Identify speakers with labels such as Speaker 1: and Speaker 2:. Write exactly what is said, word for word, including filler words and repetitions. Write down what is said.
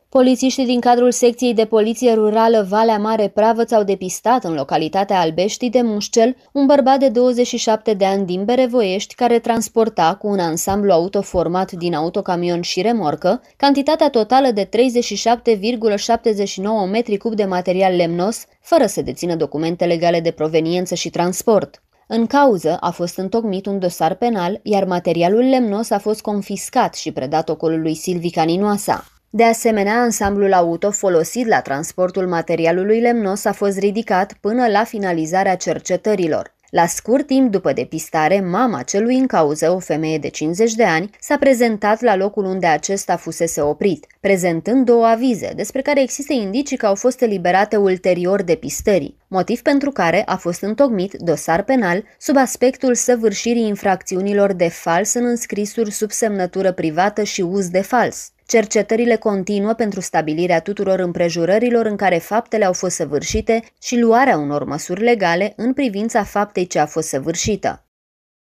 Speaker 1: Polițiștii din cadrul secției de poliție rurală Valea Mare Pravăț au depistat în localitatea Albeștii de Mușcel un bărbat de douăzeci și șapte de ani din Berevoiești care transporta cu un ansamblu auto format din autocamion și remorcă cantitatea totală de treizeci și șapte virgulă șaptezeci și nouă metri cub de material lemnos, fără să dețină documente legale de proveniență și transport. În cauză a fost întocmit un dosar penal, iar materialul lemnos a fost confiscat și predat ocolului Silvica Ninoasa. De asemenea, ansamblul auto folosit la transportul materialului lemnos a fost ridicat până la finalizarea cercetărilor. La scurt timp după depistare, mama celui în cauză, o femeie de cincizeci de ani, s-a prezentat la locul unde acesta fusese oprit, prezentând două avize, despre care există indicii că au fost eliberate ulterior depistării, motiv pentru care a fost întocmit dosar penal sub aspectul săvârșirii infracțiunilor de fals în înscrisuri sub semnătură privată și uz de fals. Cercetările continuă pentru stabilirea tuturor împrejurărilor în care faptele au fost săvârșite și luarea unor măsuri legale în privința faptei ce a fost săvârșită.